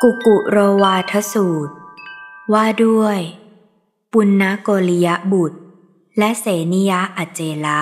กุกุโรวาทสูตรว่าด้วยปุณณโกริยบุตรและเสนิยะอเจละ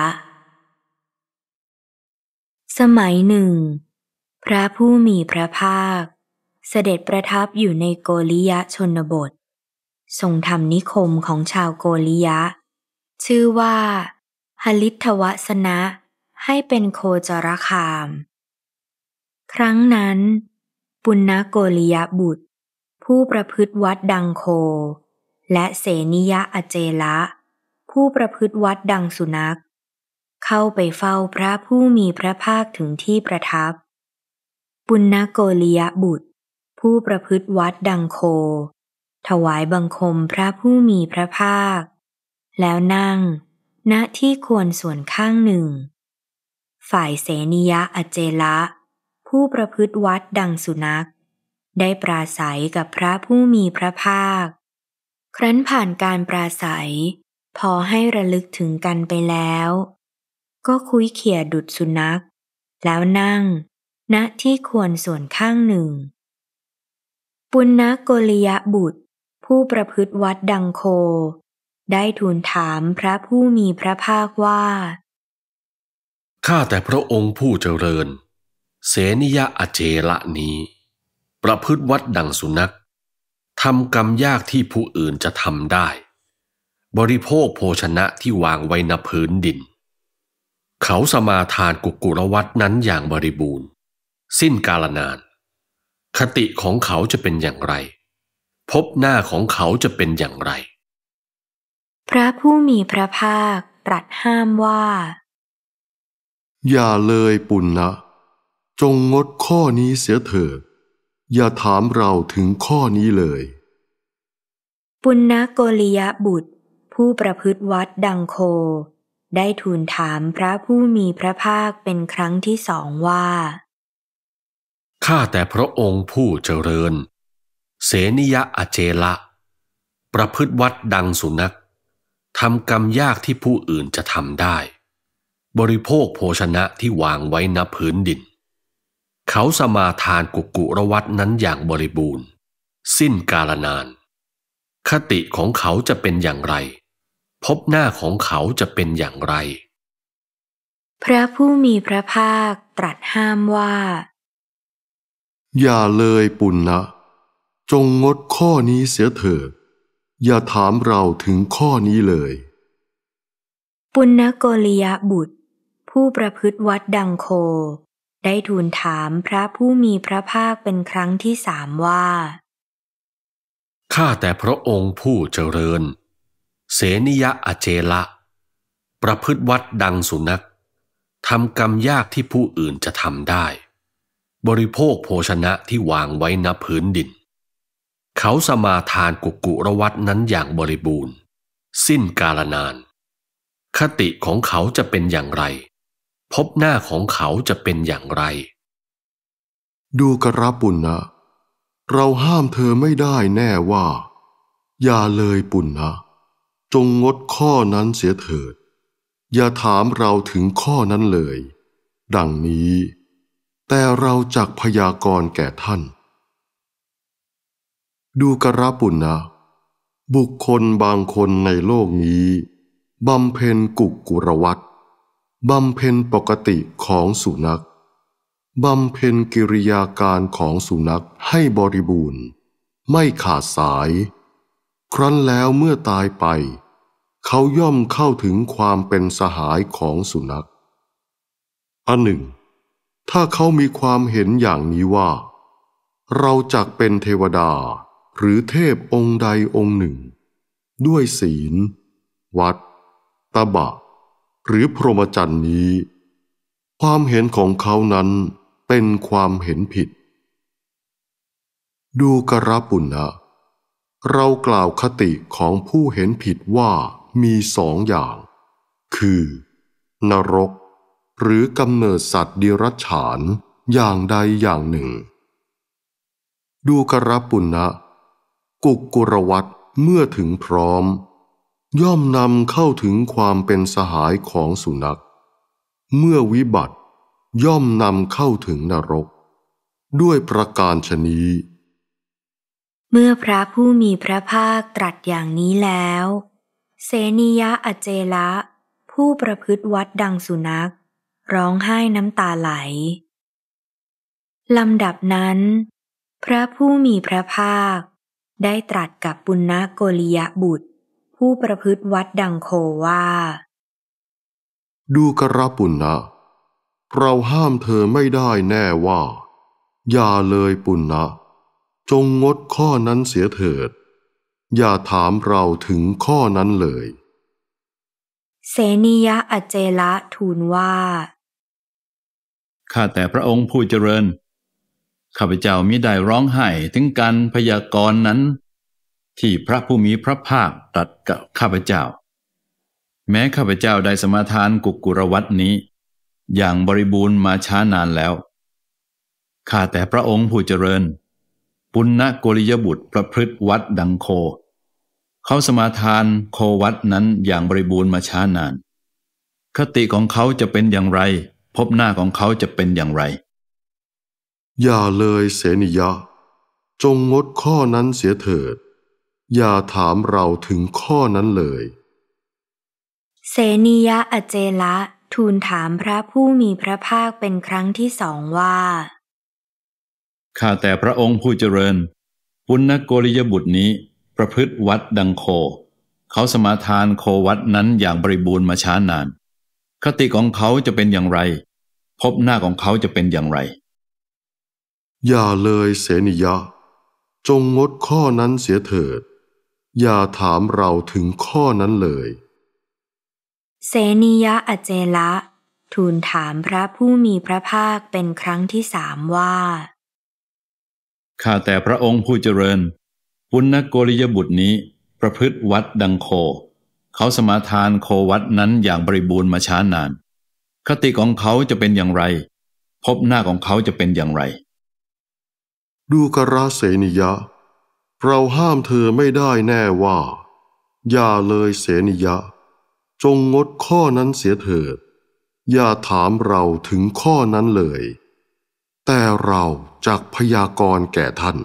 สมัยหนึ่งพระผู้มีพระภาคเสด็จประทับอยู่ในโกริยชนบททรงทำนิคมของชาวโกริยะชื่อว่าหลิทธวสนะให้เป็นโคจรคามครั้งนั้นปุณณโกริยบุตรผู้ประพฤติวัดดังโคและเสนิยะอเจละผู้ประพฤติวัดดังสุนัขเข้าไปเฝ้าพระผู้มีพระภาคถึงที่ประทับปุณณโกริยบุตรผู้ประพฤติวัดดังโคถวายบังคมพระผู้มีพระภาคแล้วนั่งณที่ควรส่วนข้างหนึ่งฝ่ายเสนิยะอเจละผู้ประพฤติวัดดังสุนัขได้ปราศัยกับพระผู้มีพระภาคครั้นผ่านการปราศัยพอให้ระลึกถึงกันไปแล้วก็คุ้ยเขี่ยดุจสุนัขแล้วนั่งณที่ควรส่วนข้างหนึ่งปุณณโกริยบุตรผู้ประพฤติวัดดังโคได้ทูลถามพระผู้มีพระภาคว่าข้าแต่พระองค์ผู้เจริญเสนิยะอเจละนี้ประพฤติวัดดังสุนัขทำกรรมยากที่ผู้อื่นจะทำได้บริโภคโภชนะที่วางไว้ณพื้นดินเขาสมาทานกุกุรวัตนั้นอย่างบริบูรณ์สิ้นกาลนานคติของเขาจะเป็นอย่างไรภพหน้าของเขาจะเป็นอย่างไรพระผู้มีพระภาคตรัสห้ามว่าอย่าเลยปุณณะจงงดข้อนี้เสียเถิดอย่าถามเราถึงข้อนี้เลยปุณณโกริยบุตรผู้ประพฤติวัดดังโคได้ทูลถามพระผู้มีพระภาคเป็นครั้งที่สองว่าข้าแต่พระองค์ผู้เจริญเสนิยะอเจละประพฤติวัดดังสุนัขทำกรรมยากที่ผู้อื่นจะทำได้บริโภคโภชนะที่วางไว้ณพื้นดินเขาสมาทานกุกุรวัตนั้นอย่างบริบูรณ์สิ้นกาลนานคติของเขาจะเป็นอย่างไรภพหน้าของเขาจะเป็นอย่างไรพระผู้มีพระภาคตรัสห้ามว่าอย่าเลยปุณณะจงงดข้อนี้เสียเถิดอย่าถามเราถึงข้อนี้เลยปุณณโกริยบุตรผู้ประพฤติวัดดังโคได้ทูลถามพระผู้มีพระภาคเป็นครั้งที่สามว่าข้าแต่พระองค์ผู้เจริญเสนิยะอเจละประพฤติวัดดังสุนัขทำกรรมยากที่ผู้อื่นจะทำได้บริโภคโภชนะที่วางไว้ณพื้นดินเขาสมาทานกุกุรวัตนั้นอย่างบริบูรณ์สิ้นกาลนานคติของเขาจะเป็นอย่างไรภพหน้าของเขาจะเป็นอย่างไรดูกระปุณณะเราห้ามเธอไม่ได้แน่ว่าอย่าเลยปุณณะจงงดข้อนั้นเสียเถิดอย่าถามเราถึงข้อนั้นเลยดังนี้แต่เราจักพยากรณ์แก่ท่านดูกระปุณณะบุคคลบางคนในโลกนี้บำเพ็ญกุกุรวัตบำเพ็ญปกติของสุนัขบำเพ็ญกิริยาการของสุนัขให้บริบูรณ์ไม่ขาดสายครั้นแล้วเมื่อตายไปเขาย่อมเข้าถึงความเป็นสหายของสุนัขอันหนึ่งถ้าเขามีความเห็นอย่างนี้ว่าเราจักเป็นเทวดาหรือเทพองค์ใดองค์หนึ่งด้วยศีลวัดตบะหรือพรหมจรรย์นี้ความเห็นของเขานั้นเป็นความเห็นผิดดูกระปุณณะเรากล่าวคติของผู้เห็นผิดว่ามีสองอย่างคือนรกหรือกำเนิดสัตว์เดรัจฉานอย่างใดอย่างหนึ่งดูกระปุณณะกุกุรวัตเมื่อถึงพร้อมย่อมนำเข้าถึงความเป็นสหายของสุนัขเมื่อวิบัติย่อมนำเข้าถึงนรกด้วยประการฉะนี้เมื่อพระผู้มีพระภาคตรัสอย่างนี้แล้วเสนิยะอเจละผู้ประพฤติวัดดังสุนัขร้องไห้น้ำตาไหลลำดับนั้นพระผู้มีพระภาคได้ตรัสกับปุณณโกริยบุตรผู้ประพฤติวัดดังโคว่าดูกระปุณณะเราห้ามเธอไม่ได้แน่ว่าอย่าเลยปุณณะจงงดข้อนั้นเสียเถิดอย่าถามเราถึงข้อนั้นเลยเสนิยะอเจละทูลว่าข้าแต่พระองค์ผู้เจริญข้าพเจ้ามิได้ร้องไห้ถึงการพยากรณ์นั้นที่พระผู้มีพระภาคตรัสกับข้าพเจ้าแม้ข้าพเจ้าได้สมาทานกุกุรวัตนี้อย่างบริบูรณ์มาช้านานแล้วข้าแต่พระองค์ผู้เจริญปุณณโกริยบุตรประพฤติวัดดังโคเขาสมาทานโควัดนั้นอย่างบริบูรณ์มาช้านานคติของเขาจะเป็นอย่างไรภพหน้าของเขาจะเป็นอย่างไรอย่าเลยเสนิยะจงงดข้อนั้นเสียเถิดอย่าถามเราถึงข้อนั้นเลยเสนิยะอเจละทูลถามพระผู้มีพระภาคเป็นครั้งที่2ว่าข้าแต่พระองค์ผู้เจริญปุณณโกริยบุตรนี้ประพฤติวัดดังโคเขาสมาทานโควัดนั้นอย่างบริบูรณ์มาช้านานคติของเขาจะเป็นอย่างไรภพหน้าของเขาจะเป็นอย่างไรอย่าเลยเสนิยะจงงดข้อนั้นเสียเถิดอย่าถามเราถึงข้อนั้นเลยเสนิยะอเจละทูลถามพระผู้มีพระภาคเป็นครั้งที่3ว่าข้าแต่พระองค์ผู้เจริญปุณณโกริยบุตรนี้ประพฤติวัดดังโคเขาสมาทานโควัดนั้นอย่างบริบูรณ์มาช้านานคติของเขาจะเป็นอย่างไรภพหน้าของเขาจะเป็นอย่างไรดูกระเสนิยะเราห้ามเธอไม่ได้แน่ว่าอย่าเลยเสนิยะจงงดข้อนั้นเสียเถิดอย่าถามเราถึงข้อนั้นเลยแต่เราจักพยากรณ์แก่ท่าน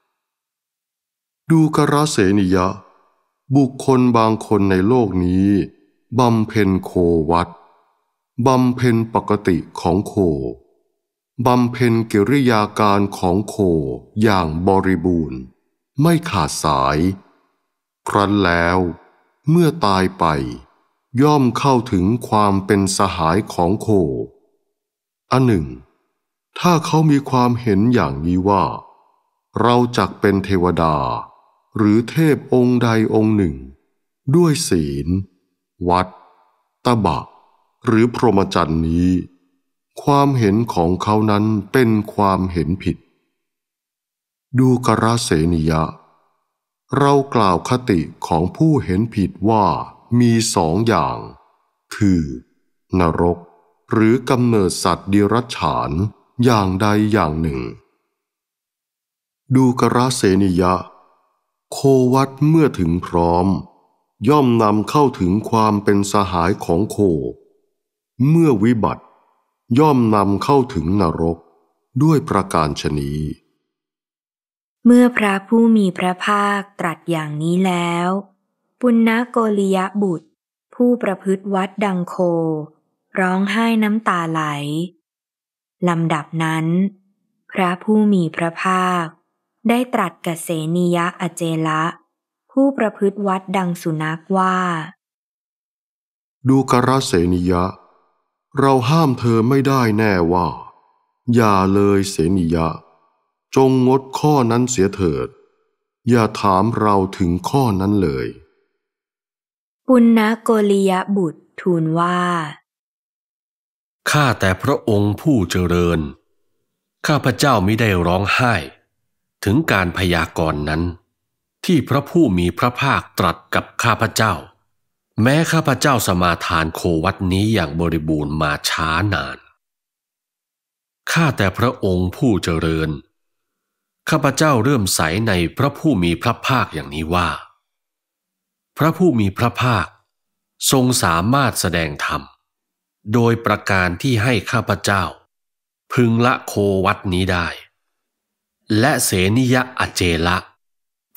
ดูกระเสนิยะบุคคลบางคนในโลกนี้บำเพ็ญโควัดบำเพ็ญปกติของโคบำเพ็ญกิริยาการของโคอย่างบริบูรณ์ไม่ขาดสายครั้นแล้วเมื่อตายไปย่อมเข้าถึงความเป็นสหายของโคอันหนึ่งถ้าเขามีความเห็นอย่างนี้ว่าเราจักเป็นเทวดาหรือเทพองค์ใดองค์หนึ่งด้วยศีลวัดตบะหรือพรหมจรรย์นี้ความเห็นของเขานั้นเป็นความเห็นผิดดูกระเสนิยะเรากล่าวคติของผู้เห็นผิดว่ามี2 อย่างคือนรกหรือกำเนิดสัตว์เดรัจฉานอย่างใดอย่างหนึ่งดูกระเสนิยะโควัดเมื่อถึงพร้อมย่อมนำเข้าถึงความเป็นสหายของโคเมื่อวิบัติย่อมนำเข้าถึงนรกด้วยประการฉะนี้เมื่อพระผู้มีพระภาคตรัสอย่างนี้แล้วปุณณโกริยบุตรผู้ประพฤติวัดดังโคร้องไห้น้ำตาไหลลำดับนั้นพระผู้มีพระภาคได้ตรัสกับเสนิยะอเจละผู้ประพฤติวัดดังสุนัขว่าดูกระเสนิยะเราห้ามเธอไม่ได้แน่ว่าอย่าเลยเสนิยะจงงดข้อนั้นเสียเถิดอย่าถามเราถึงข้อนั้นเลยปุณณโกริยบุตรทูลว่าข้าแต่พระองค์ผู้เจริญข้าพเจ้ามิได้ร้องไห้ถึงการพยากรณ์นั้นที่พระผู้มีพระภาคตรัสกับข้าพเจ้าแม้ข้าพเจ้าสมาทานโควัดนี้อย่างบริบูรณ์มาช้านานข้าแต่พระองค์ผู้เจริญข้าพเจ้าเริ่มใสในพระผู้มีพระภาคอย่างนี้ว่าพระผู้มีพระภาคทรงสามารถแสดงธรรมโดยประการที่ให้ข้าพเจ้าพึงละโควัดนี้ได้และเสนิยะอเจละ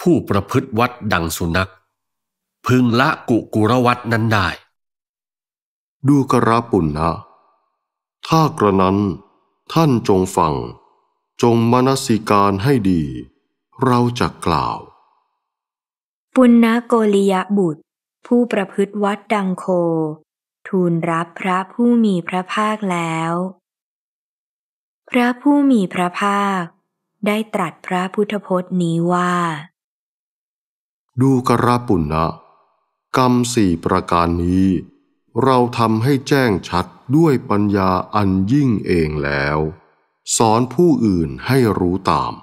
ผู้ประพฤติวัดดังสุนัขพึงละกุรวัตนั้นได้ดูกระปุณณะถ้ากระนั้นท่านจงฟังจงมนสิการให้ดีเราจะกล่าวปุณณโกริยบุตรผู้ประพฤติวัดดังโคทูลรับพระผู้มีพระภาคแล้วพระผู้มีพระภาคได้ตรัสพระพุทธพจน์นี้ว่าดูกระปุณณะกรรม4ประการนี้เราทำให้แจ้งชัดด้วยปัญญาอันยิ่งเองแล้วสอนผู้อื่นให้รู้ตาม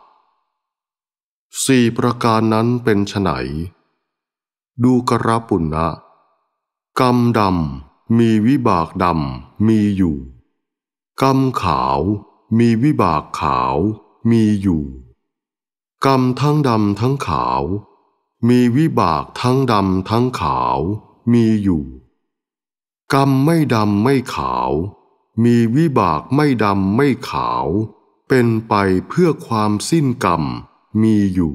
4ประการนั้นเป็นไฉนดูกระปุณณะกรรมดำมีวิบากดำมีอยู่กรรมขาวมีวิบากขาวมีอยู่กรรมทั้งดำทั้งขาวมีวิบากทั้งดำทั้งขาวมีอยู่กรรมไม่ดำไม่ขาวมีวิบากไม่ดำไม่ขาวเป็นไปเพื่อความสิ้นกรรมมีอยู่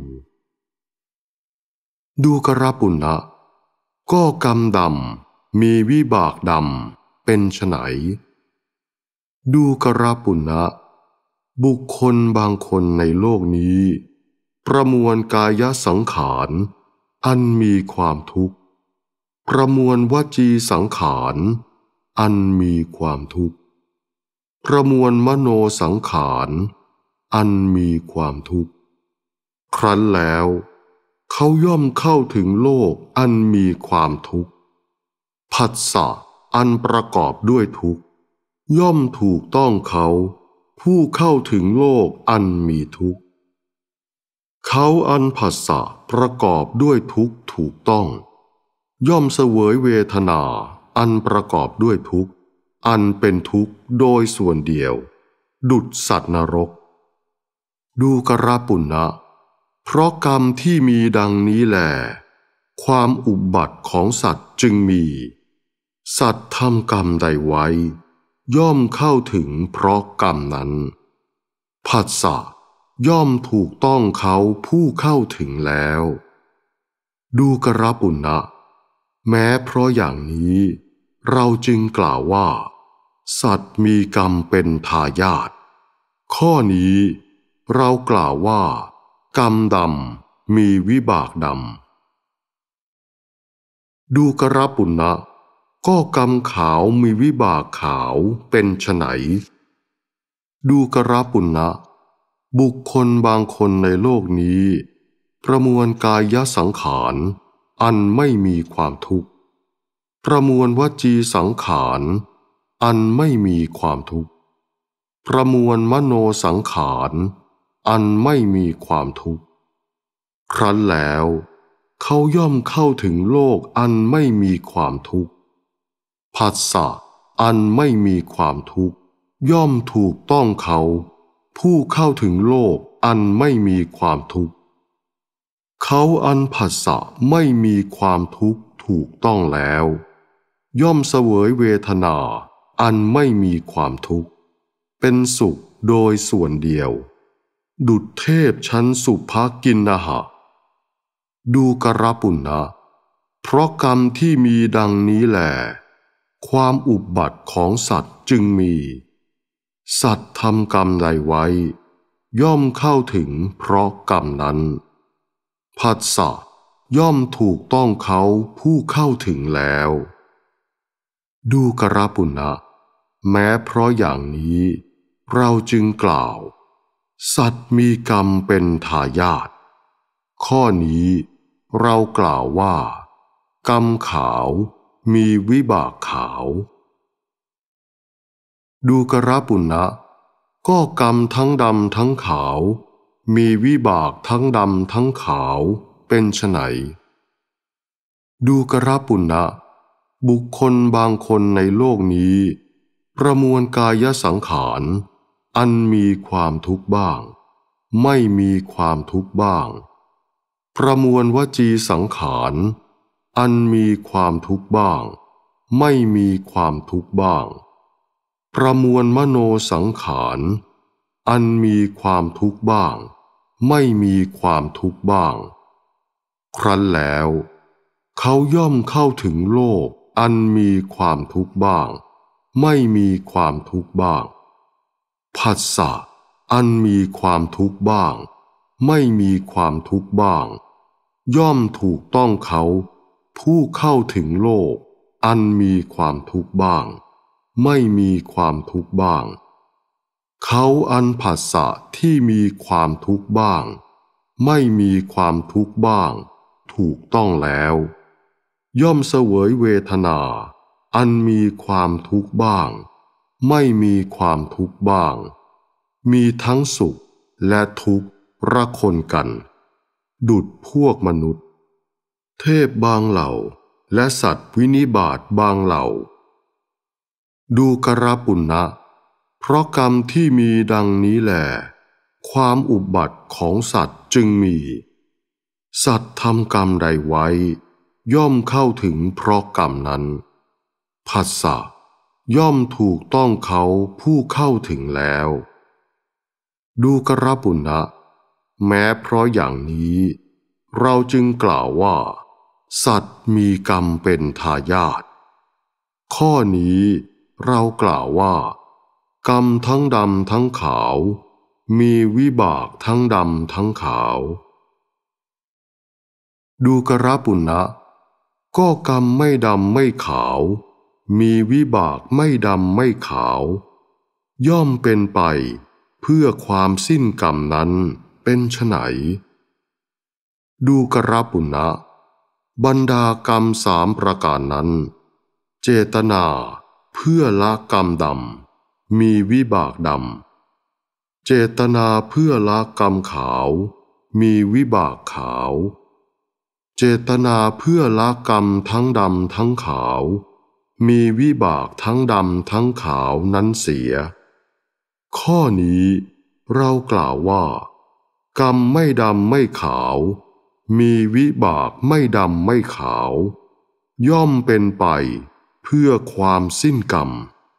ดูกระปุณณะก็กรรมดำมีวิบากดำเป็นไฉนดูกระปุณณะบุคคลบางคนในโลกนี้ประมวลกายสังขารอันมีความทุกข์ประมวลวจีสังขารอันมีความทุกข์ประมวลมโนสังขารอันมีความทุกข์ครั้นแล้วเขาย่อมเข้าถึงโลกอันมีความทุกข์ผัสสะอันประกอบด้วยทุกข์ย่อมถูกต้องเขาผู้เข้าถึงโลกอันมีทุกข์เขาอันผัสสะประกอบด้วยทุกข์ถูกต้องย่อมเสวยเวทนาอันประกอบด้วยทุกข์อันเป็นทุกข์โดยส่วนเดียวดุจสัตว์นรกดูกระปุณณะเพราะกรรมที่มีดังนี้แลความอุบัติของสัตว์จึงมีสัตว์ทำกรรมใดไว้ย่อมเข้าถึงเพราะกรรมนั้นผัสสะย่อมถูกต้องเขาผู้เข้าถึงแล้วดูกระปุณณะแม้เพราะอย่างนี้เราจึงกล่าวว่าสัตว์มีกรรมเป็นทายาทข้อนี้เรากล่าวว่ากรรมดำมีวิบากดำดูกระปุณณะก็กรรมขาวมีวิบากขาวเป็นไฉนดูกระปุณณะบุคคลบางคนในโลกนี้ประมวลกายสังขารอันไม่มีความทุกข์ประมวลวจีสังขารอันไม่มีความทุกข์ประมวลมโนสังขารอันไม่มีความทุกข์ครั้นแล้วเขาย่อมเข้าถึงโลกอันไม่มีความทุกข์ผัสสะอันไม่มีความทุกข์ย่อมถูกต้องเขาผู้เข้าถึงโลกอันไม่มีความทุกข์เขาอันผัสสะไม่มีความทุกข์ถูกต้องแล้วย่อมเสวยเวทนาอันไม่มีความทุกข์เป็นสุขโดยส่วนเดียวดุจเทพชั้นสุภกินนหะดูกระปุณณะเพราะกรรมที่มีดังนี้แลความอุบัติของสัตว์จึงมีสัตว์ทำกรรมใดไว้ย่อมเข้าถึงเพราะกรรมนั้นผัสสะย่อมถูกต้องเขาผู้เข้าถึงแล้วดูกระปุณณะแม้เพราะอย่างนี้เราจึงกล่าวสัตว์มีกรรมเป็นทายาทข้อนี้เรากล่าวว่ากรรมขาวมีวิบากขาวดูกระปุณณะก็กรรมทั้งดำทั้งขาวมีวิบากทั้งดำทั้งขาวเป็นไฉนดูกระปุณณะบุคคลบางคนในโลกนี้ประมวลกายสังขารอันมีความทุกข์บ้างไม่มีความทุกข์บ้างประมวลวจีสังขารอันมีความทุกข์บ้างไม่มีความทุกข์บ้างประมวลมโนสังขารอันมีความทุกข์บ้างไม่มีความทุกข์บ้างครั้นแล้วเขาย่อมเข้าถึงโลกอันมีความทุกข์บ้างไม่มีความทุกข์บ้างผัสสะอันมีความทุกข์บ้างไม่มีความทุกข์บ้างย่อมถูกต้องเขาผู้เข้าถึงโลกอันมีความทุกข์บ้างไม่มีความทุกข์บ้างเขาอันผัสสะที่มีความทุกข์บ้างไม่มีความทุกข์บ้างถูกต้องแล้วย่อมเสวยเวทนาอันมีความทุกข์บ้างไม่มีความทุกข์บ้างมีทั้งสุขและทุกข์ระคนกันดุจพวกมนุษย์เทพบางเหล่าและสัตว์วินิบาตบางเหล่าดูกรปุณณะเพราะกรรมที่มีดังนี้แลความอุบัติของสัตว์จึงมีสัตว์ทำกรรมใดไว้ย่อมเข้าถึงเพราะกรรมนั้นผัสสะย่อมถูกต้องเขาผู้เข้าถึงแล้วดูกรปุณณะแม้เพราะอย่างนี้เราจึงกล่าวว่าสัตว์มีกรรมเป็นทายาทข้อนี้เรากล่าวว่ากรรมทั้งดำทั้งขาวมีวิบากทั้งดำทั้งขาวดูกรปุณณะก็กรรมไม่ดำไม่ขาวมีวิบากไม่ดำไม่ขาวย่อมเป็นไปเพื่อความสิ้นกรรมนั้นเป็นไฉนดูกรปุณณะบรรดากรรม3ประการนั้นเจตนาเพื่อละกรรมดำมีวิบากดำเจตนาเพื่อละกรรมขาวมีวิบากขาวเจตนาเพื่อละกรรมทั้งดำทั้งขาวมีวิบากทั้งดำทั้งขาวนั้นเสียข้อนี้เรากล่าวว่ากรรมไม่ดำไม่ขาวมีวิบากไม่ดำไม่ขาวย่อมเป็นไปเพื่อความสิ้นกรรม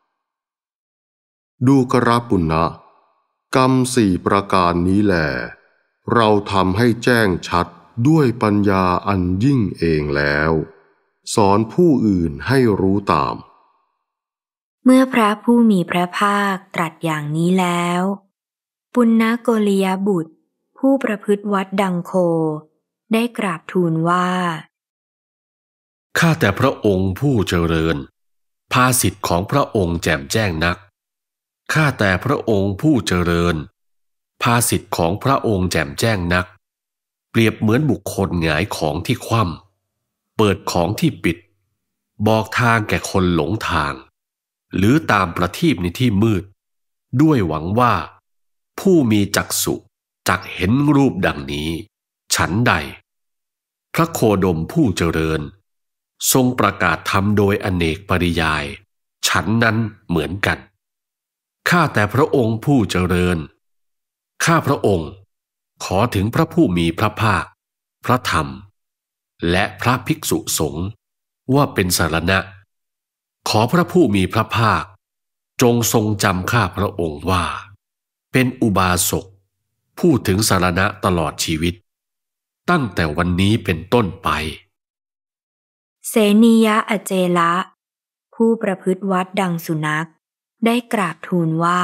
ดูกรปุณณะกรรม4ประการนี้แลเราทำให้แจ้งชัดด้วยปัญญาอันยิ่งเองแล้วสอนผู้อื่นให้รู้ตามเมื่อพระผู้มีพระภาคตรัสอย่างนี้แล้วปุณณโกริยบุตรผู้ประพฤติวัดดังโคได้กราบทูลว่าข้าแต่พระองค์ผู้เจริญภาสิทธิ์ของพระองค์แจ่มแจ้งนักข้าแต่พระองค์ผู้เจริญภาสิทธิ์ของพระองค์แจ่มแจ้งนักเปรียบเหมือนบุคคลหงายของที่คว่ำเปิดของที่ปิดบอกทางแก่คนหลงทางหรือตามประทีปในที่มืดด้วยหวังว่าผู้มีจักษุจักเห็นรูปดังนี้ฉันใดพระโคดมผู้เจริญทรงประกาศธรรมโดยอเนกปริยายฉันนั้นเหมือนกันข้าแต่พระองค์ผู้เจริญข้าพระองค์ขอถึงพระผู้มีพระภาคพระธรรมและพระภิกษุสงฆ์ว่าเป็นสรณะขอพระผู้มีพระภาคจงทรงจำข้าพระองค์ว่าเป็นอุบาสกผู้ถึงสรณะตลอดชีวิตตั้งแต่วันนี้เป็นต้นไปเสนียะอเจละผู้ประพฤติวัดดังสุนัขได้กราบทูลว่า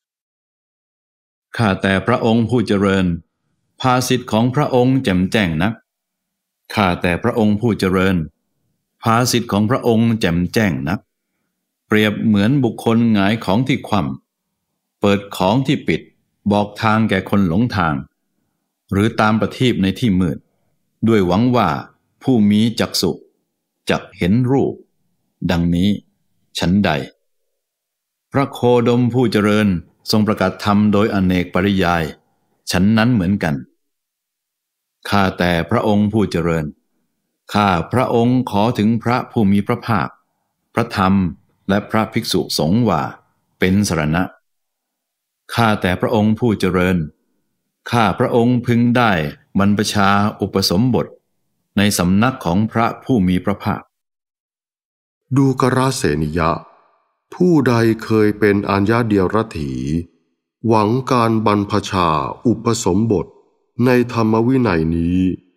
ข้าแต่พระองค์ผู้เจริญภาสิทธิ์ของพระองค์แจ่มแจ้งนักข้าแต่พระองค์ผู้เจริญภาสิทธิ์ของพระองค์แจ่มแจ้งนักเปรียบเหมือนบุคคลหงายของที่คว่ำเปิดของที่ปิดบอกทางแก่คนหลงทางหรือตามประทีปในที่มืดด้วยหวังว่าผู้มีจักษุจักเห็นรูปดังนี้ฉันใดพระโคดมผู้เจริญทรงประกาศธรรมโดยอเนกปริยายฉันนั้นเหมือนกันข้าแต่พระองค์ผู้เจริญข้าพระองค์ขอถึงพระผู้มีพระภาคพระธรรมและพระภิกษุสงฆ์ว่าเป็นสรณะข้าแต่พระองค์ผู้เจริญข้าพระองค์พึงได้บรรพชาอุปสมบทในสำนักของพระผู้มีพระภาคดูกรเสนิยะผู้ใดเคยเป็นอัญญาเดียรถีหวังการบรรพชาอุปสมบทในธรรมวินัยนี้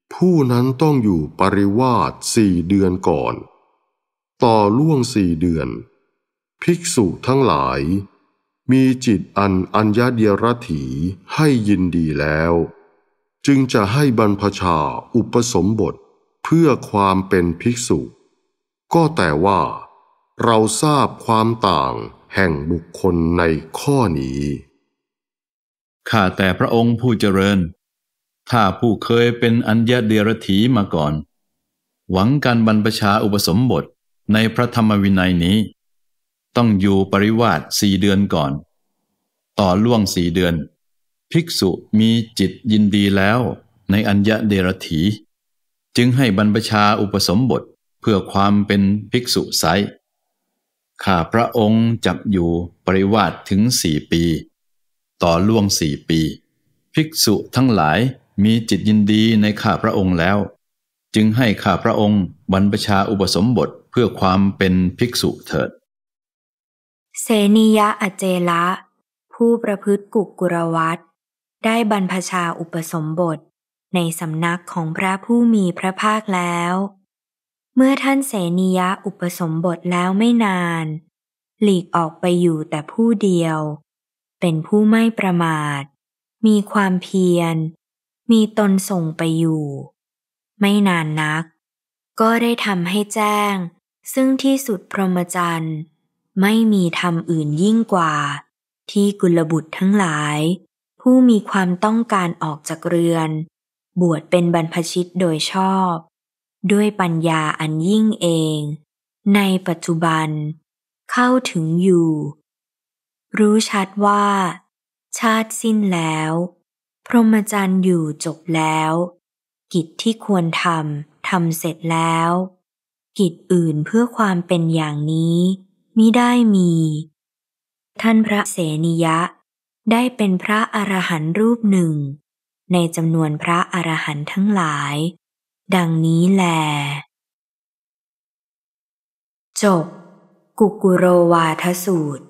ผู้นั้นต้องอยู่ปริวาส4 เดือนก่อน ต่อล่วง4 เดือนภิกษุทั้งหลายมีจิตอัญญเดียรถีให้ยินดีแล้วจึงจะให้บรรพชาอุปสมบทเพื่อความเป็นภิกษุก็แต่ว่าเราทราบความต่างแห่งบุคคลในข้อนี้ข้าแต่พระองค์ผู้เจริญถ้าผู้เคยเป็นอัญญเดียรถีมาก่อนหวังการบรรพชาอุปสมบทในพระธรรมวินัยนี้ต้องอยู่ปริวาส4 เดือนก่อนต่อล่วง4 เดือนภิกษุมีจิตยินดีแล้วในอัญญเดรถีจึงให้บรรพชาอุปสมบทเพื่อความเป็นภิกษุไซร้ข้าพระองค์จักอยู่ปริวาสถึง4 ปีต่อล่วง4 ปีภิกษุทั้งหลายมีจิตยินดีในข้าพระองค์แล้วจึงให้ข้าพระองค์บรรพชาอุปสมบทเพื่อความเป็นภิกษุเถิดเสนิยะอเจละผู้ประพฤติกุกุรวัตรได้บรรพชาอุปสมบทในสำนักของพระผู้มีพระภาคแล้วเมื่อท่านเสนิยะอุปสมบทแล้วไม่นานหลีกออกไปอยู่แต่ผู้เดียวเป็นผู้ไม่ประมาทมีความเพียรมีตนส่งไปอยู่ไม่นานนักก็ได้ทำให้แจ้งซึ่งที่สุดพรหมจรรย์ไม่มีธรรมอื่นยิ่งกว่าที่กุลบุตรทั้งหลายผู้มีความต้องการออกจากเรือนบวชเป็นบรรพชิตโดยชอบด้วยปัญญาอันยิ่งเองในปัจจุบันเข้าถึงอยู่รู้ชัดว่าชาติสิ้นแล้วพรหมจรรย์อยู่จบแล้วกิจที่ควรทำเสร็จแล้วกิจอื่นเพื่อความเป็นอย่างนี้มิได้มีท่านพระเสนิยะได้เป็นพระอรหันต์รูปหนึ่งในจำนวนพระอรหันต์ทั้งหลายดังนี้แลจบกุกุโรวาทสูตร